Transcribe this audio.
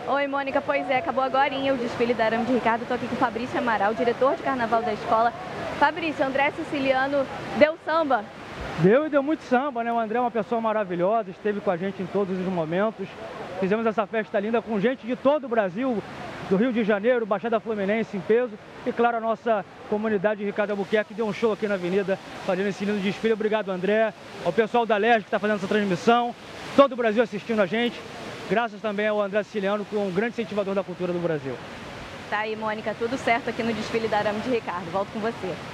Oi, Mônica, pois é, acabou agorinha o desfile da Arame de Ricardo. Estou aqui com o Fabrício Amaral, diretor de carnaval da escola. Fabrício, André Siciliano deu samba? Deu e deu muito samba, né? O André é uma pessoa maravilhosa, esteve com a gente em todos os momentos. Fizemos essa festa linda com gente de todo o Brasil, do Rio de Janeiro, Baixada Fluminense em peso. E claro, a nossa comunidade de Ricardo Albuquerque deu um show aqui na avenida, fazendo esse lindo desfile. Obrigado, André. Ao pessoal da LERJ que está fazendo essa transmissão. Todo o Brasil assistindo a gente. Graças também ao André Siciliano, que é um grande incentivador da cultura do Brasil. Tá aí, Mônica, tudo certo aqui no desfile da Arame de Ricardo. Volto com você.